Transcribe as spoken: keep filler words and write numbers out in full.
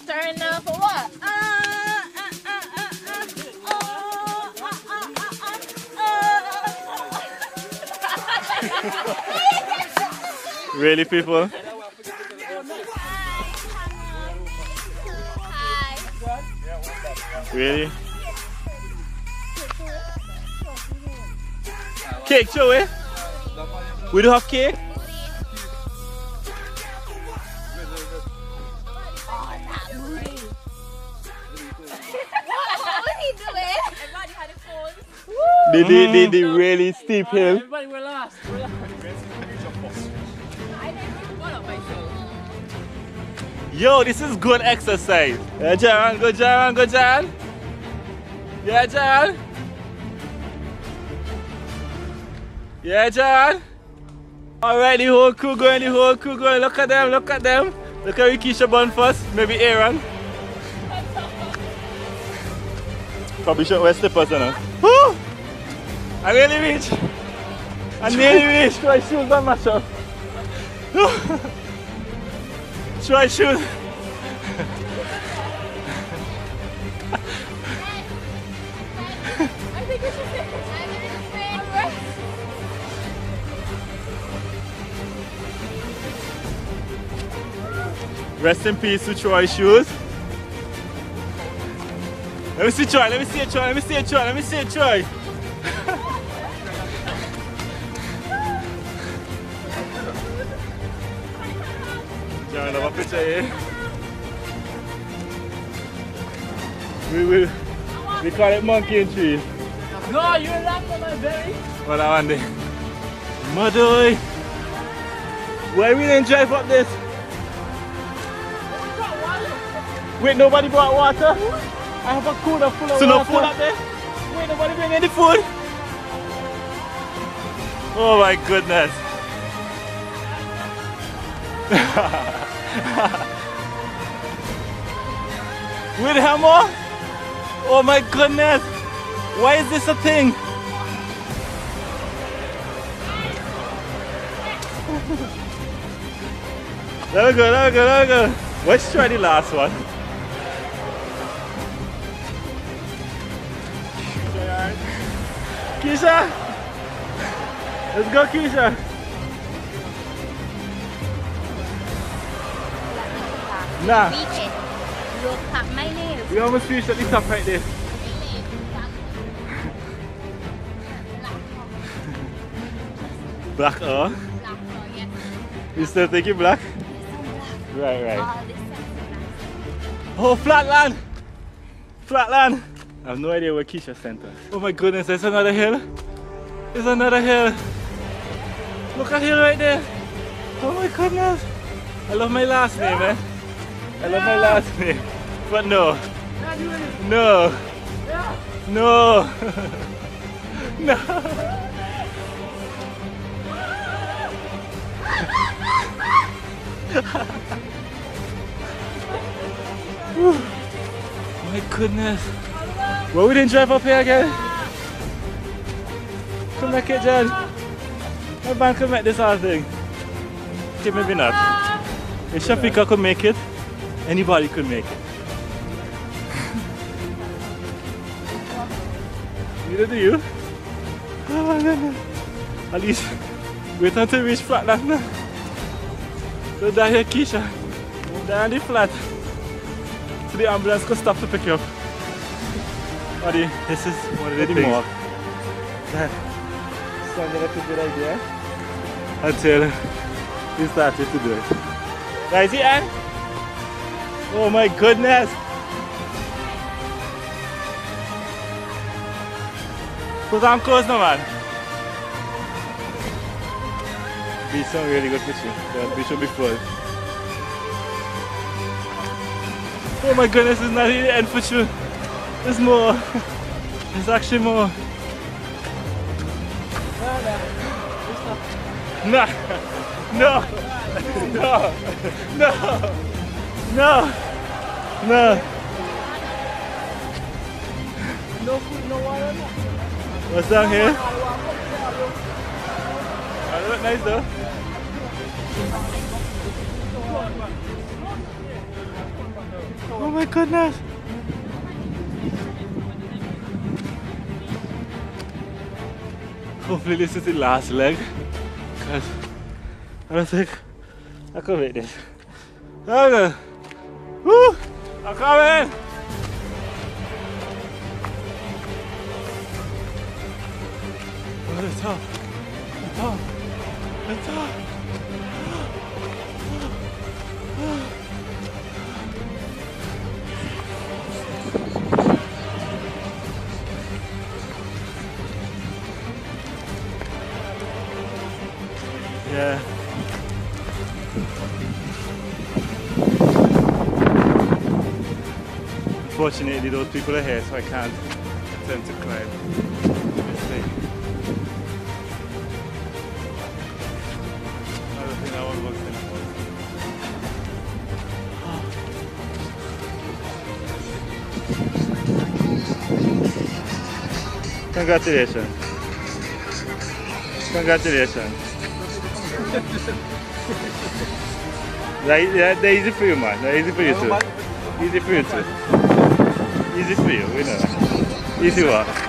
stirring now for what? Uh, uh, uh, uh, uh, oh, uh, uh, uh, uh, uh. Really, people? Hi. Really? Cake, show it. We do have cake. The, the, the, the really steep hill. Everybody, we're lost. We're lost. Yo, this is good exercise. Yeah, John, go John, go John. Yeah, John. Yeah, John. Alright, the whole crew going, the whole crew going. Look at them, look at them. Look at Rikisha Bun first, maybe Aaron. Probably should wear slippers now. Woo! I nearly reached. I nearly reached. Try shoes on myself. Try shoes. I think we should take a rest. Rest in peace to Troy shoes. Let me see Troy, let me see it Troy, let me see it Troy, let me see it Troy. John, have a picture here. We will, we call it monkey in tree. No, you're not on my belly. What that one there? Mother, why we didn't drive up this? Wait, nobody brought water? I have a cooler full of So water. no food up there? Wait, nobody bring any food? Oh my goodness. With hammer? Oh my goodness. Why is this a thing? Let me go, let me go, let me go. Let's try the last one. Keisha! Let's go, Keisha! Nah. Weekend. Look at my nails. We almost finished at the top right there. Black, oh? Black, oh, yes. You still thinking black? Right, right. Oh, this is Oh, flatland! Flatland! I have no idea where Keisha sent us. Oh my goodness, there's another hill. There's another hill. Look at hill right there. Oh my goodness. I love my last name, man. I love my last name. But no. No. No. No. My goodness. Well, we didn't drive up here again. Come back here, John. My man could make this whole thing. Okay, maybe not. If Shafika could make it, anybody could make it. Neither do you. Oh my goodness. At least wait until we reach Flatland now. So down here, Keisha. Down the flat. So the ambulance could stop to pick you up. Buddy, this is one of the things that sounded like a good idea until we started to do it. Guys, see, Anne? Oh my goodness! Put on clothes now, man. Be some really good fishing. The beach will be full. Oh my goodness, it's not even the end for sure. There's more. There's actually more. No. No. No. No. No. No. No food, no water. What's down here? Oh, they look nice though. Oh my goodness. Hopefully this is the last leg, because I don't think I can make this. Okay. Woo! I'm coming! Oh, it's tough. It's tough. It's tough. Yeah. Unfortunately, those people are here, so I can't attempt to climb this thing. I don't think I want to go anymore. Congratulations. Congratulations. That, that, that easy for you, man. That easy for you too. Easy for you too. Easy for you, we know. Easy work.